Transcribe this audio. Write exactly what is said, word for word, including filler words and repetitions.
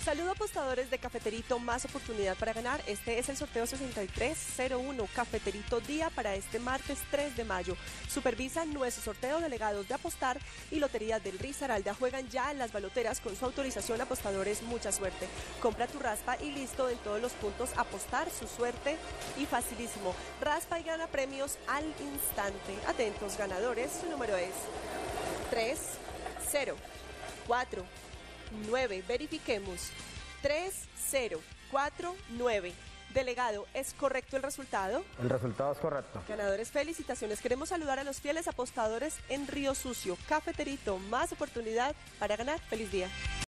Saludo apostadores de Cafeterito, más oportunidad para ganar. Este es el sorteo sesenta y tres cero uno, Cafeterito Día, para este martes tres de mayo. Supervisan nuestro sorteo delegados de Apostar y Loterías del Risaralda. Juegan ya en las baloteras con su autorización. Apostadores, mucha suerte. Compra tu raspa y listo, en todos los puntos Apostar, su suerte y facilísimo. Raspa y gana premios al instante. Atentos ganadores, su número es tres cero cuatro nueve. Verifiquemos. tres cero cuatro nueve. Delegado, ¿es correcto el resultado? El resultado es correcto. Ganadores, felicitaciones. Queremos saludar a los fieles apostadores en Río Sucio. Cafeterito, más oportunidad para ganar. Feliz día.